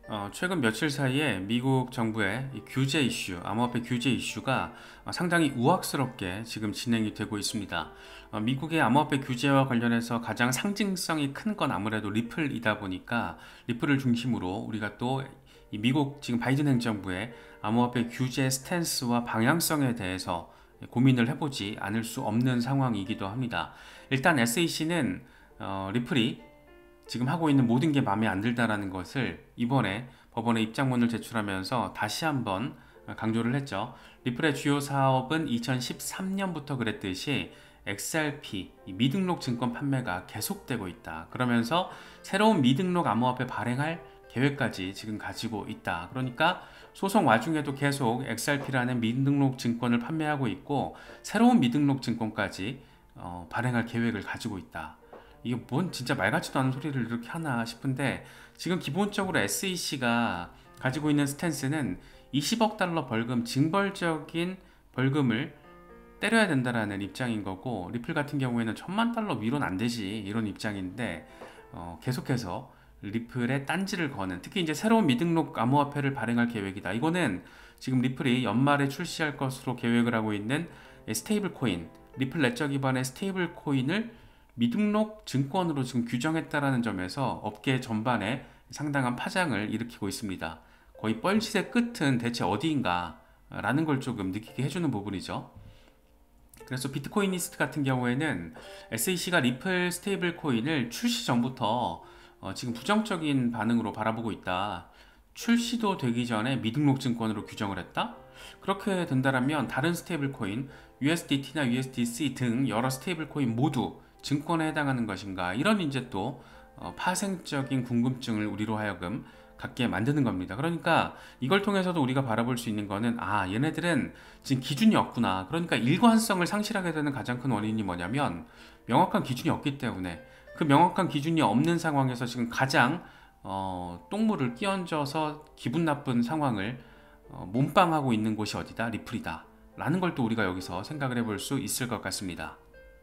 최근 며칠 사이에 미국 정부의 이 규제 이슈, 암호화폐 규제 이슈가 상당히 우악스럽게 지금 진행이 되고 있습니다. 미국의 암호화폐 규제와 관련해서 가장 상징성이 큰 건 아무래도 리플이다 보니까 리플을 중심으로 우리가 또 이 미국 지금 바이든 행정부의 암호화폐 규제 스탠스와 방향성에 대해서 고민을 해보지 않을 수 없는 상황이기도 합니다. 일단 SEC는 리플이 지금 하고 있는 모든 게 마음에 안 들다라는 것을 이번에 법원에 입장문을 제출하면서 다시 한번 강조를 했죠. 리플의 주요 사업은 2013년부터 그랬듯이 XRP, 미등록 증권 판매가 계속되고 있다. 그러면서 새로운 미등록 암호화폐 발행할 계획까지 지금 가지고 있다. 그러니까 소송 와중에도 계속 XRP라는 미등록 증권을 판매하고 있고 새로운 미등록 증권까지 발행할 계획을 가지고 있다. 이게 뭔 진짜 말 같지도 않은 소리를 이렇게 하나 싶은데 지금 기본적으로 SEC가 가지고 있는 스탠스는 20억 달러 벌금, 징벌적인 벌금을 때려야 된다라는 입장인 거고 리플 같은 경우에는 1000만 달러 위로는 안 되지 이런 입장인데 계속해서 리플에 딴지를 거는 특히 이제 새로운 미등록 암호화폐를 발행할 계획이다. 이거는 지금 리플이 연말에 출시할 것으로 계획을 하고 있는 스테이블 코인, 리플 레저 기반의 스테이블 코인을 미등록 증권으로 지금 규정했다라는 점에서 업계 전반에 상당한 파장을 일으키고 있습니다. 거의 뻘짓의 끝은 대체 어디인가 라는 걸 조금 느끼게 해주는 부분이죠. 그래서 비트코이니스트 같은 경우에는 SEC가 리플 스테이블 코인을 출시 전부터 지금 부정적인 반응으로 바라보고 있다. 출시도 되기 전에 미등록 증권으로 규정을 했다? 그렇게 된다면 다른 스테이블 코인, USDT나 USDC 등 여러 스테이블 코인 모두 증권에 해당하는 것인가? 이런 이제 또 파생적인 궁금증을 우리로 하여금 갖게 만드는 겁니다. 그러니까 이걸 통해서도 우리가 바라볼 수 있는 거는 얘네들은 지금 기준이 없구나. 그러니까 일관성을 상실하게 되는 가장 큰 원인이 뭐냐면 명확한 기준이 없기 때문에 그 명확한 기준이 없는 상황에서 지금 가장 똥물을 끼얹어서 기분 나쁜 상황을 몸빵하고 있는 곳이 어디다? 리플이다. 라는 걸 또 우리가 여기서 생각을 해볼 수 있을 것 같습니다.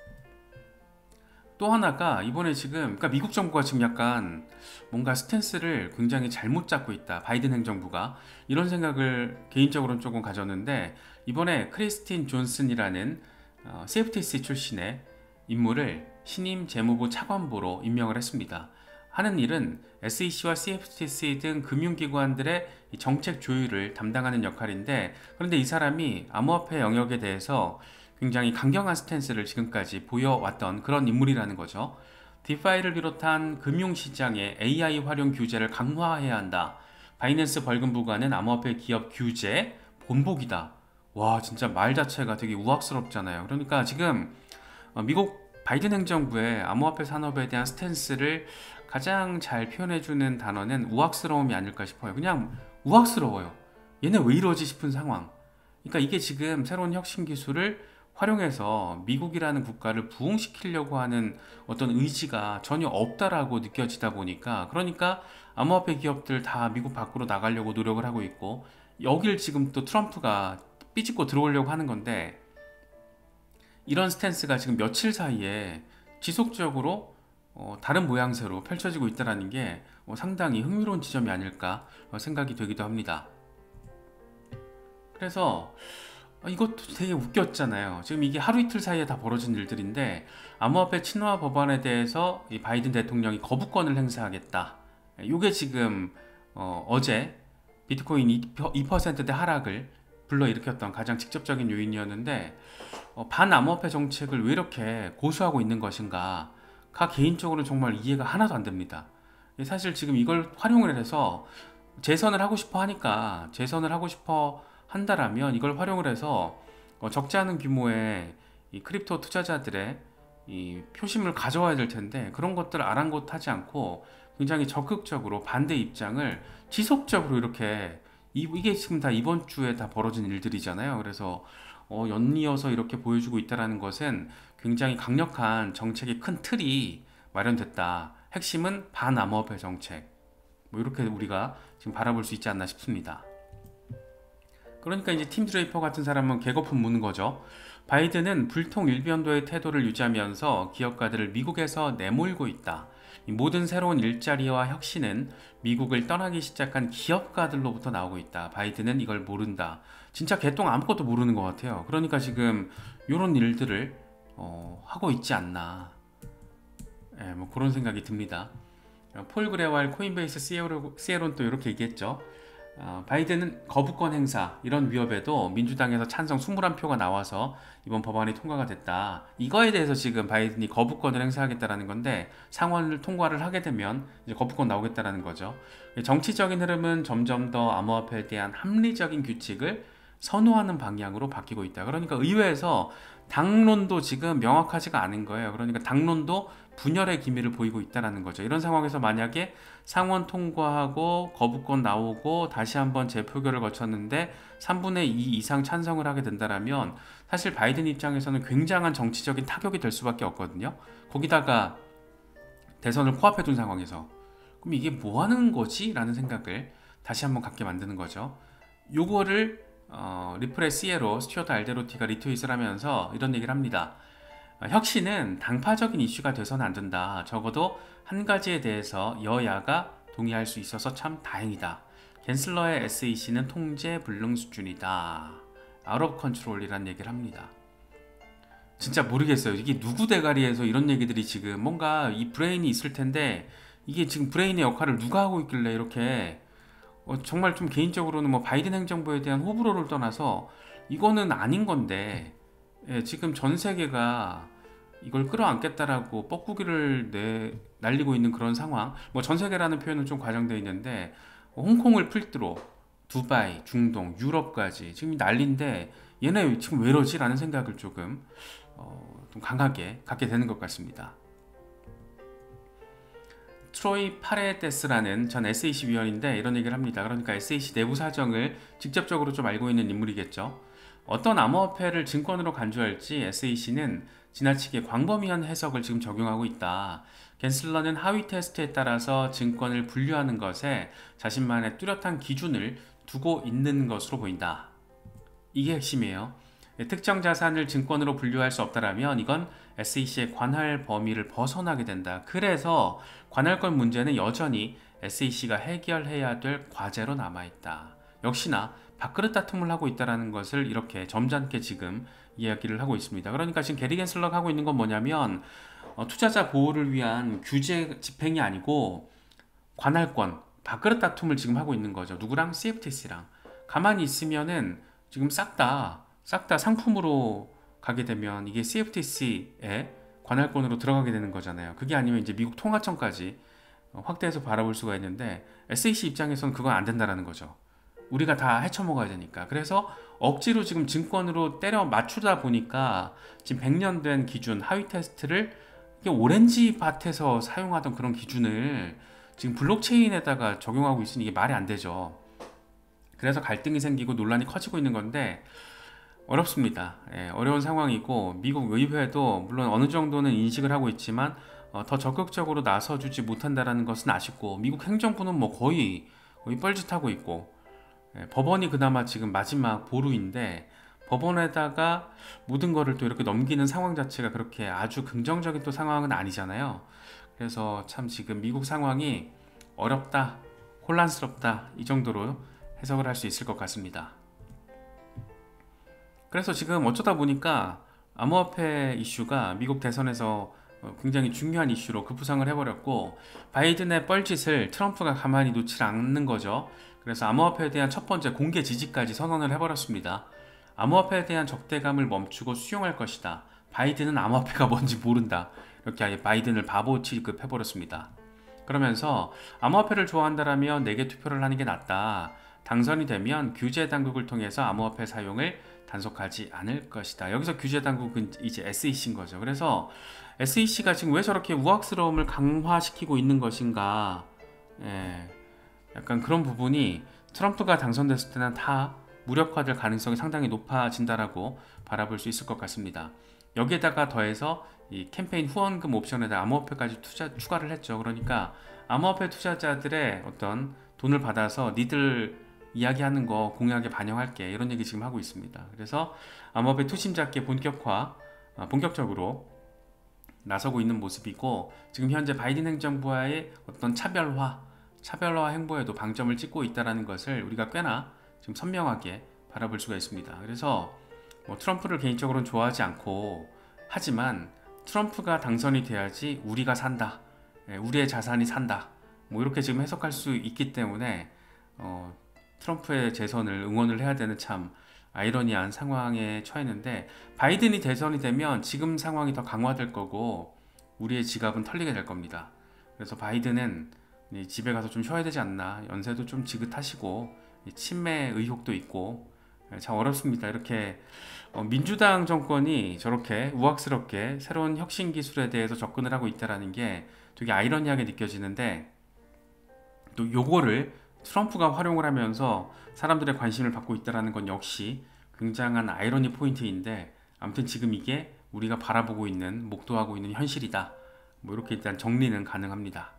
또 하나가 이번에 지금 그러니까 미국 정부가 지금 약간 뭔가 스탠스를 굉장히 잘못 잡고 있다. 바이든 행정부가 이런 생각을 개인적으로는 조금 가졌는데 이번에 크리스틴 존슨이라는 CFTC 출신의 인물을 신임 재무부 차관보로 임명을 했습니다. 하는 일은 SEC와 CFTC 등 금융기관들의 정책 조율을 담당하는 역할인데 그런데 이 사람이 암호화폐 영역에 대해서 굉장히 강경한 스탠스를 지금까지 보여왔던 그런 인물이라는 거죠. 디파이를 비롯한 금융시장의 AI 활용 규제를 강화해야 한다. 바이낸스 벌금 부과는 암호화폐 기업 규제 본보기다. 와 진짜 말 자체가 되게 우악스럽잖아요. 그러니까 지금 미국 바이든 행정부의 암호화폐 산업에 대한 스탠스를 가장 잘 표현해주는 단어는 우악스러움이 아닐까 싶어요. 그냥 우악스러워요. 얘네 왜 이러지 싶은 상황. 그러니까 이게 지금 새로운 혁신 기술을 활용해서 미국이라는 국가를 부흥시키려고 하는 어떤 의지가 전혀 없다라고 느껴지다 보니까 그러니까 암호화폐 기업들 다 미국 밖으로 나가려고 노력을 하고 있고 여길 지금 또 트럼프가 삐집고 들어오려고 하는 건데 이런 스탠스가 지금 며칠 사이에 지속적으로 다른 모양새로 펼쳐지고 있다는 게 상당히 흥미로운 지점이 아닐까 생각이 되기도 합니다. 그래서 이것도 되게 웃겼잖아요. 지금 이게 하루 이틀 사이에 다 벌어진 일들인데 암호화폐 친화 법안에 대해서 이 바이든 대통령이 거부권을 행사하겠다. 이게 지금 어제 비트코인 2%대 하락을 불러일으켰던 가장 직접적인 요인이었는데 반암호화폐 정책을 왜 이렇게 고수하고 있는 것인가 가 개인적으로 정말 이해가 하나도 안 됩니다. 사실 지금 이걸 활용을 해서 재선을 하고 싶어 하니까 재선을 하고 싶어 한다라면 이걸 활용을 해서 적지 않은 규모의 이 크립토 투자자들의 이 표심을 가져와야 될 텐데 그런 것들을 아랑곳하지 않고 굉장히 적극적으로 반대 입장을 지속적으로 이렇게 이게 지금 다 이번 주에 다 벌어진 일들이잖아요. 그래서 연이어서 이렇게 보여주고 있다는 것은 굉장히 강력한 정책의 큰 틀이 마련됐다. 핵심은 반암호화폐 정책. 뭐 이렇게 우리가 지금 바라볼 수 있지 않나 싶습니다. 그러니까 이제 팀 드레이퍼 같은 사람은 개거품 무는 거죠. 바이든은 불통 일변도의 태도를 유지하면서 기업가들을 미국에서 내몰고 있다. 이 모든 새로운 일자리와 혁신은 미국을 떠나기 시작한 기업가들로부터 나오고 있다. 바이든은 이걸 모른다. 진짜 개똥 아무것도 모르는 것 같아요. 그러니까 지금 이런 일들을 하고 있지 않나. 예, 뭐 그런 생각이 듭니다. 폴 그레왈 코인베이스 CEO는 또 이렇게 얘기했죠. 바이든은 거부권 행사 이런 위협에도 민주당에서 찬성 21표가 나와서 이번 법안이 통과가 됐다. 이거에 대해서 지금 바이든이 거부권을 행사하겠다라는 건데 상원을 통과를 하게 되면 이제 거부권 나오겠다라는 거죠. 정치적인 흐름은 점점 더 암호화폐에 대한 합리적인 규칙을 선호하는 방향으로 바뀌고 있다. 그러니까 의회에서 당론도 지금 명확하지가 않은 거예요. 그러니까 당론도 분열의 기미를 보이고 있다는 거죠. 이런 상황에서 만약에 상원 통과하고 거부권 나오고 다시 한번 재표결을 거쳤는데 3분의 2 이상 찬성을 하게 된다면 사실 바이든 입장에서는 굉장한 정치적인 타격이 될 수밖에 없거든요. 거기다가 대선을 코앞에 둔 상황에서 그럼 이게 뭐 하는 거지? 라는 생각을 다시 한번 갖게 만드는 거죠. 요거를 리플의 CEO로 스튜어트 알데로티가 리트윗을 하면서 이런 얘기를 합니다. 혁신은 당파적인 이슈가 돼서는 안 된다. 적어도 한 가지에 대해서 여야가 동의할 수 있어서 참 다행이다. 갠슬러의 SEC는 통제 불능 수준이다. out of control이라는 얘기를 합니다. 진짜 모르겠어요. 이게 누구 대가리에서 이런 얘기들이 지금 뭔가 이 브레인이 있을 텐데 이게 지금 브레인의 역할을 누가 하고 있길래 이렇게 정말 좀 개인적으로는 뭐 바이든 행정부에 대한 호불호를 떠나서 이거는 아닌 건데 지금 전 세계가 이걸 끌어안겠다라고 뻐꾸기를 날리고 있는 그런 상황. 뭐 전 세계라는 표현은 좀 과장되어 있는데 홍콩을 필두로 두바이, 중동, 유럽까지 지금 난리인데 얘네 지금 왜 이러지? 라는 생각을 조금 좀 강하게 갖게 되는 것 같습니다. 트로이 파레데스라는 전 SEC 위원인데 이런 얘기를 합니다. 그러니까 SEC 내부 사정을 직접적으로 좀 알고 있는 인물이겠죠. 어떤 암호화폐를 증권으로 간주할지 SEC는 지나치게 광범위한 해석을 지금 적용하고 있다. 갠슬러는 하위 테스트에 따라서 증권을 분류하는 것에 자신만의 뚜렷한 기준을 두고 있는 것으로 보인다. 이게 핵심이에요. 특정 자산을 증권으로 분류할 수 없다라면 이건 SEC의 관할 범위를 벗어나게 된다. 그래서 관할권 문제는 여전히 SEC가 해결해야 될 과제로 남아있다. 역시나 밥그릇 다툼을 하고 있다는 것을 이렇게 점잖게 지금 이야기를 하고 있습니다. 그러니까 지금 게리 갠슬러가 하고 있는 건 뭐냐면 투자자 보호를 위한 규제 집행이 아니고 관할권, 밥그릇 다툼을 지금 하고 있는 거죠. 누구랑? CFTC랑. 가만히 있으면은 지금 싹 다 상품으로 가게 되면 이게 CFTC의 관할권으로 들어가게 되는 거잖아요. 그게 아니면 이제 미국 통화청까지 확대해서 바라볼 수가 있는데 SEC 입장에서는 그건 안 된다라는 거죠. 우리가 다 헤쳐먹어야 되니까. 그래서 억지로 지금 증권으로 때려 맞추다 보니까 지금 100년 된 기준 하위 테스트를 이게 오렌지 밭에서 사용하던 그런 기준을 지금 블록체인에다가 적용하고 있으니 이게 말이 안 되죠. 그래서 갈등이 생기고 논란이 커지고 있는 건데 어렵습니다. 어려운 상황이고 미국 의회도 물론 어느 정도는 인식을 하고 있지만 더 적극적으로 나서주지 못한다는 것은 아쉽고 미국 행정부는 뭐 거의 뻘짓하고 있고 법원이 그나마 지금 마지막 보루인데 법원에다가 모든 거를 또 이렇게 넘기는 상황 자체가 그렇게 아주 긍정적인 또 상황은 아니잖아요. 그래서 참 지금 미국 상황이 어렵다, 혼란스럽다 이 정도로 해석을 할 수 있을 것 같습니다. 그래서 지금 어쩌다 보니까 암호화폐 이슈가 미국 대선에서 굉장히 중요한 이슈로 급부상을 해버렸고 바이든의 뻘짓을 트럼프가 가만히 놓지 않는 거죠. 그래서 암호화폐에 대한 첫 번째 공개 지지까지 선언을 해버렸습니다. 암호화폐에 대한 적대감을 멈추고 수용할 것이다. 바이든은 암호화폐가 뭔지 모른다. 이렇게 아예 바이든을 바보 취급해버렸습니다. 그러면서 암호화폐를 좋아한다라면 내게 투표를 하는 게 낫다. 당선이 되면 규제 당국을 통해서 암호화폐 사용을 단속하지 않을 것이다. 여기서 규제 당국은 이제 SEC인 거죠. 그래서 SEC가 지금 왜 저렇게 우악스러움을 강화시키고 있는 것인가? 약간 그런 부분이 트럼프가 당선됐을 때는 다 무력화될 가능성이 상당히 높아진다라고 바라볼 수 있을 것 같습니다. 여기에다가 더해서 이 캠페인 후원금 옵션에다 암호화폐까지 추가를 했죠. 그러니까 암호화폐 투자자들의 어떤 돈을 받아서 니들 이야기하는 거 공약에 반영할게 이런 얘기 지금 하고 있습니다. 그래서 암호화폐 투심잡기 본격적으로 나서고 있는 모습이고, 지금 현재 바이든 행정부와의 어떤 차별화 행보에도 방점을 찍고 있다는 것을 우리가 꽤나 지금 선명하게 바라볼 수가 있습니다. 그래서 뭐 트럼프를 개인적으로는 좋아하지 않고, 하지만 트럼프가 당선이 돼야지 우리가 산다, 우리의 자산이 산다, 뭐 이렇게 지금 해석할 수 있기 때문에 트럼프의 재선을 응원을 해야 되는 참 아이러니한 상황에 처했는데, 바이든이 대선이 되면 지금 상황이 더 강화될 거고 우리의 지갑은 털리게 될 겁니다. 그래서 바이든은 집에 가서 좀 쉬어야 되지 않나, 연세도 좀 지긋하시고 치매 의혹도 있고 참 어렵습니다. 이렇게 민주당 정권이 저렇게 우악스럽게 새로운 혁신 기술에 대해서 접근을 하고 있다는 게 되게 아이러니하게 느껴지는데, 또 요거를 트럼프가 활용을 하면서 사람들의 관심을 받고 있다는 건 역시 굉장한 아이러니 포인트인데, 아무튼 지금 이게 우리가 바라보고 있는, 목도하고 있는 현실이다, 뭐 이렇게 일단 정리는 가능합니다.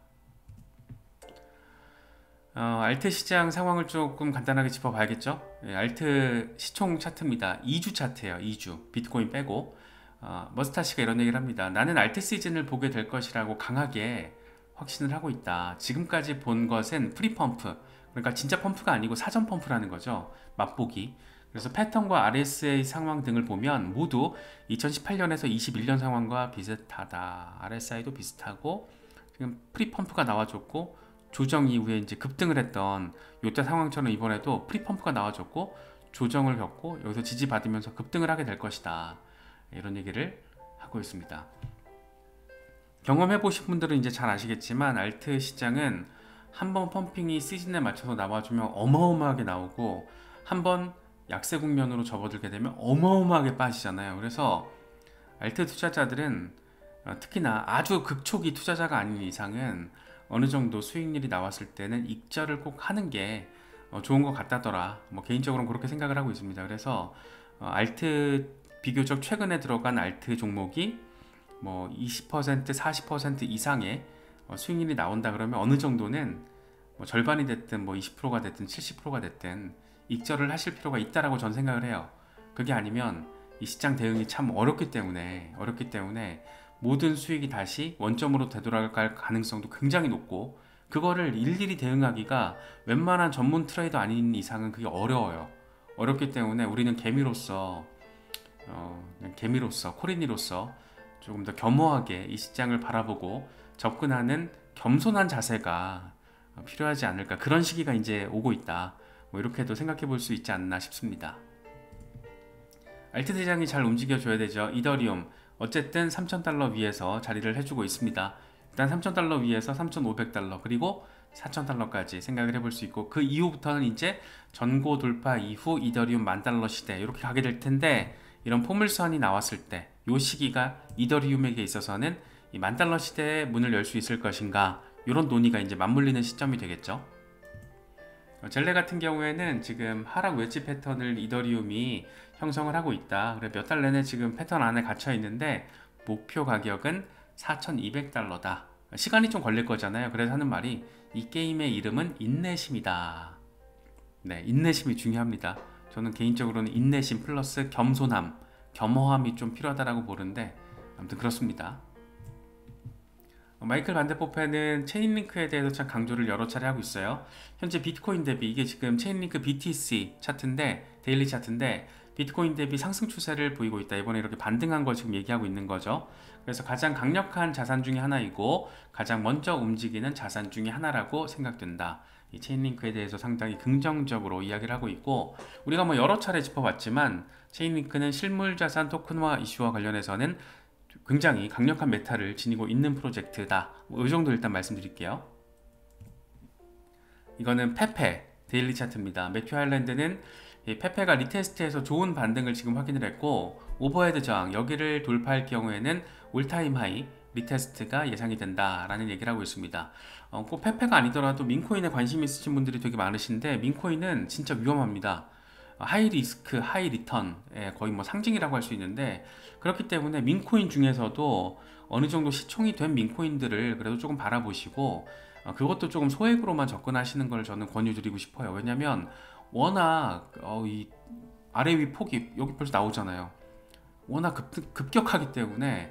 알트 시장 상황을 조금 간단하게 짚어봐야겠죠. 알트 시총 차트입니다. 2주 차트예요. 2주 비트코인 빼고. 머스타시가 이런 얘기를 합니다. 나는 알트 시즌을 보게 될 것이라고 강하게 확신을 하고 있다. 지금까지 본 것은 프리펌프, 그러니까 진짜 펌프가 아니고 사전 펌프라는 거죠. 맛보기. 그래서 패턴과 RSI 상황 등을 보면 모두 2018년에서 21년 상황과 비슷하다. RSI도 비슷하고 지금 프리펌프가 나와줬고, 조정 이후에 이제 급등을 했던 요때 상황처럼 이번에도 프리펌프가 나와줬고 조정을 겪고 여기서 지지받으면서 급등을 하게 될 것이다, 이런 얘기를 하고 있습니다. 경험해 보신 분들은 이제 잘 아시겠지만, 알트 시장은 한번 펌핑이 시즌에 맞춰서 나와주면 어마어마하게 나오고, 한번 약세 국면으로 접어들게 되면 어마어마하게 빠지잖아요. 그래서 알트 투자자들은 특히나 아주 극초기 투자자가 아닌 이상은 어느 정도 수익률이 나왔을 때는 익절을 꼭 하는 게 좋은 것 같다더라, 뭐 개인적으로는 그렇게 생각을 하고 있습니다. 그래서 알트, 비교적 최근에 들어간 알트 종목이 뭐 20%, 40% 이상의 수익률이 나온다 그러면 어느 정도는 뭐 절반이 됐든 뭐 20%가 됐든 70%가 됐든 익절을 하실 필요가 있다라고 전 생각을 해요. 그게 아니면 이 시장 대응이 참 어렵기 때문에 모든 수익이 다시 원점으로 되돌아갈 가능성도 굉장히 높고, 그거를 일일이 대응하기가 웬만한 전문 트레이더 아닌 이상은 그게 어려워요. 어렵기 때문에 우리는 개미로서 코린이로서 조금 더 겸허하게 이 시장을 바라보고 접근하는 겸손한 자세가 필요하지 않을까, 그런 시기가 이제 오고 있다, 뭐 이렇게도 생각해 볼 수 있지 않나 싶습니다. 알트 대장이 잘 움직여줘야 되죠. 이더리움 어쨌든 3,000달러 위에서 자리를 해주고 있습니다. 일단 3,000달러 위에서 3,500달러 그리고 4,000달러까지 생각을 해볼 수 있고, 그 이후부터는 이제 전고 돌파 이후 이더리움 10,000달러 시대 이렇게 가게 될 텐데, 이런 포물선이 나왔을 때 이 시기가 이더리움에게 있어서는 이 10,000달러 시대의 문을 열 수 있을 것인가, 이런 논의가 이제 맞물리는 시점이 되겠죠. 젤레 같은 경우에는 지금 하락 웨지 패턴을 이더리움이 형성을 하고 있다. 그래 몇 달 내내 지금 패턴 안에 갇혀 있는데 목표 가격은 4,200달러다. 시간이 좀 걸릴 거잖아요. 그래서 하는 말이, 이 게임의 이름은 인내심이다. 네, 인내심이 중요합니다. 저는 개인적으로는 인내심 플러스 겸손함, 겸허함이 좀 필요하다라고 보는데, 아무튼 그렇습니다. 마이클 반데포페는 체인링크에 대해서 참 강조를 여러 차례 하고 있어요. 현재 비트코인 대비, 이게 지금 체인링크 BTC 차트인데, 데일리 차트인데 비트코인 대비 상승 추세를 보이고 있다. 이번에 이렇게 반등한 걸 지금 얘기하고 있는 거죠. 그래서 가장 강력한 자산 중에 하나이고 가장 먼저 움직이는 자산 중에 하나라고 생각된다. 이 체인링크에 대해서 상당히 긍정적으로 이야기를 하고 있고, 우리가 뭐 여러 차례 짚어봤지만 체인링크는 실물자산 토큰화 이슈와 관련해서는 굉장히 강력한 메타를 지니고 있는 프로젝트다. 이 정도 일단 말씀드릴게요. 이거는 페페 데일리 차트입니다. 매튜 하일랜드는 이 페페가 리테스트에서 좋은 반등을 지금 확인을 했고, 오버헤드 저항 여기를 돌파할 경우에는 올타임 하이 리테스트가 예상이 된다라는 얘기를 하고 있습니다. 꼭 페페가 아니더라도 민코인에 관심 있으신 분들이 되게 많으신데, 민코인은 진짜 위험합니다. 하이 리스크, 하이 리턴의 거의 뭐 상징이라고 할 수 있는데, 그렇기 때문에 민코인 중에서도 어느 정도 시총이 된 민코인들을 그래도 조금 바라보시고, 그것도 조금 소액으로만 접근하시는 걸 저는 권유드리고 싶어요. 왜냐면 워낙 이 아래 위 폭이 여기 벌써 나오잖아요. 워낙 급격하기 때문에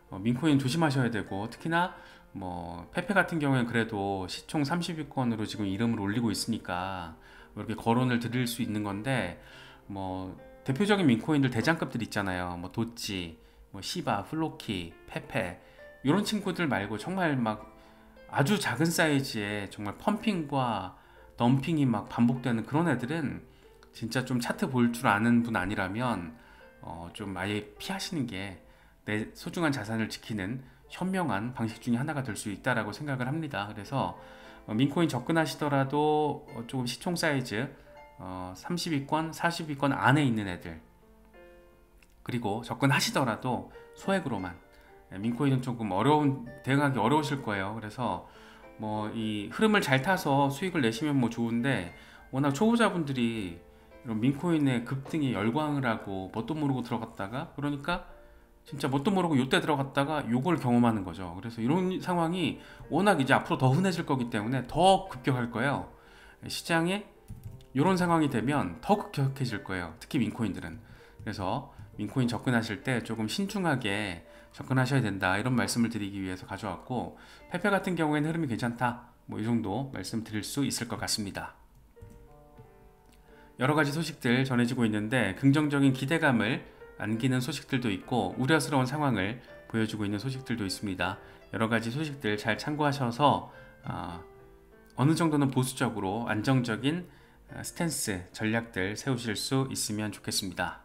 민코인 조심하셔야 되고, 특히나 뭐 페페 같은 경우에는 그래도 시총 30위권으로 지금 이름을 올리고 있으니까 이렇게 거론을 드릴 수 있는 건데, 뭐 대표적인 민코인들 대장급들 있잖아요. 뭐 도찌, 뭐 시바, 플로키, 페페 이런 친구들 말고 정말 막 아주 작은 사이즈의 정말 펌핑과 덤핑이 막 반복되는 그런 애들은 진짜 좀 차트 볼 줄 아는 분 아니라면 좀 아예 피하시는 게 내 소중한 자산을 지키는 현명한 방식 중에 하나가 될 수 있다라고 생각을 합니다. 그래서 민코인 접근하시더라도 조금 시총 사이즈 30위권, 40위권 안에 있는 애들, 그리고 접근하시더라도 소액으로만. 민코인은 조금 대응하기 어려우실 거예요. 그래서 뭐 이 흐름을 잘 타서 수익을 내시면 뭐 좋은데, 워낙 초보자분들이 이런 민코인의 급등에 열광을 하고 뭣도 모르고 들어갔다가, 그러니까 진짜 뭣도 모르고 요때 들어갔다가 요걸 경험하는 거죠. 그래서 이런 상황이 워낙 이제 앞으로 더 흔해질 거기 때문에 더 급격할 거예요. 시장에 이런 상황이 되면 더 급격해질 거예요. 특히 민코인들은. 그래서 민코인 접근하실 때 조금 신중하게 접근하셔야 된다, 이런 말씀을 드리기 위해서 가져왔고, 페페 같은 경우에는 흐름이 괜찮다, 뭐 이 정도 말씀드릴 수 있을 것 같습니다. 여러 가지 소식들 전해지고 있는데, 긍정적인 기대감을 안기는 소식들도 있고 우려스러운 상황을 보여주고 있는 소식들도 있습니다. 여러 가지 소식들 잘 참고하셔서 어느 정도는 보수적으로 안정적인 스탠스, 전략들 세우실 수 있으면 좋겠습니다.